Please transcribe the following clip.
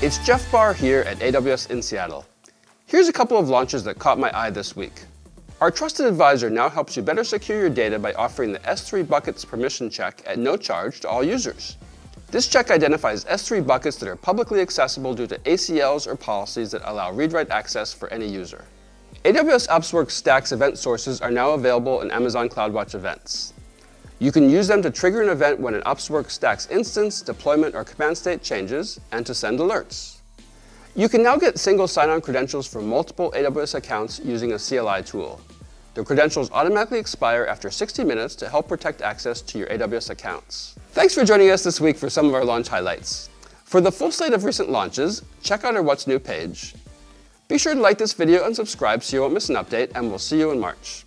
It's Jeff Barr here at AWS in Seattle. Here's a couple of launches that caught my eye this week. Our Trusted Advisor now helps you better secure your data by offering the S3 buckets permission check at no charge to all users. This check identifies S3 buckets that are publicly accessible due to ACLs or policies that allow read-write access for any user. AWS AppsWorks Stacks event sources are now available in Amazon CloudWatch Events. You can use them to trigger an event when an AppsWorks Stacks instance, deployment, or command state changes, and to send alerts. You can now get single sign-on credentials for multiple AWS accounts using a CLI tool. The credentials automatically expire after 60 minutes to help protect access to your AWS accounts. Thanks for joining us this week for some of our launch highlights. For the full slate of recent launches, check out our What's New page. Be sure to like this video and subscribe so you won't miss an update, and we'll see you in March.